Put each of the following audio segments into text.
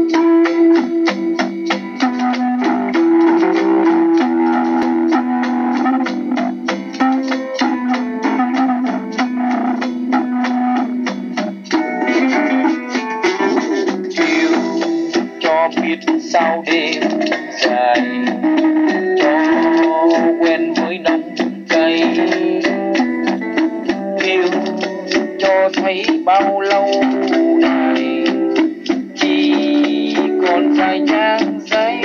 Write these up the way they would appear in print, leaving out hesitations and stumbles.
Biết sao đêm dài cho quen với nắng cay, yêu cho thấy bao lâu nay chỉ còn vài trang giấy,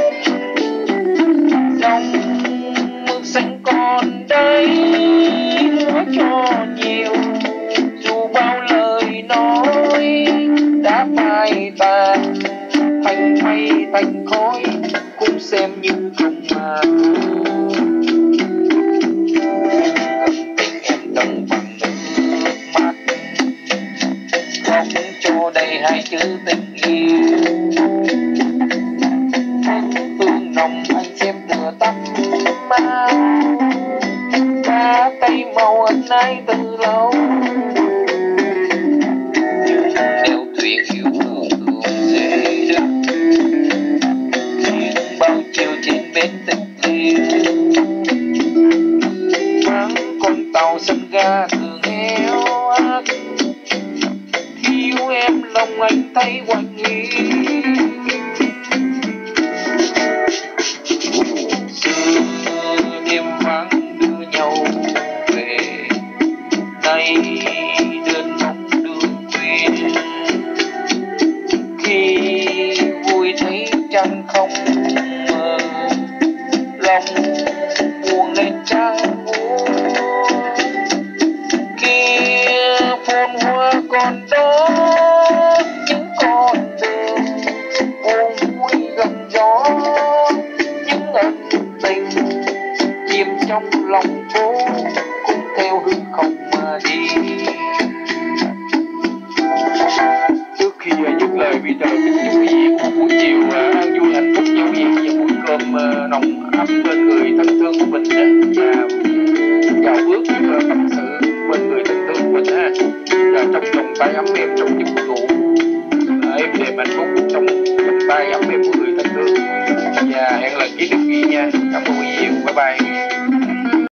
dòng mực xanh còn đây nói cho nhiều, dù bao lời nói đã phai tàn thành mây thành khói, cũng xem như không mà cầm tình em đong bằng nước mắt, khóc cho đầy hai chữ tình yêu. Hương nồng anh xem tựa tắm ma, ba tay màu anh ai từ lâu, nhưng nếu thuyền yêu thương thường dễ đứt, bao chiều trên bến tình yêu, vắng con tàu sân ga thường héo hắt, thiếu em lòng anh thấy quạnh hiu. Xưa đêm vắng đưa nhau về, nay đơn bóng đường quên, khi vui thấy trăng không mờ, lòng buồn lên trăng buồn, kia phồn hoa còn đó những con đường buồn vui gần gió, những ân tình chìm trong lòng phố cũng theo hư không mà đi. Trước khi dứt lời bây giờ kính chúc quý vị một buổi chiều an vui hạnh phúc dấu dịu và buổi cơm nồng ấm bên người thân thương của mình, và chào bước tâm sự bên người thân thương của mình ha, trong vòng tay ấm êm trong giấc ngủ êm đềm hạnh phúc trong vòng tay ấm êm của người thân thương, và hẹn lần với Đức Ghi nha. Cảm ơn quý vị, bye bye.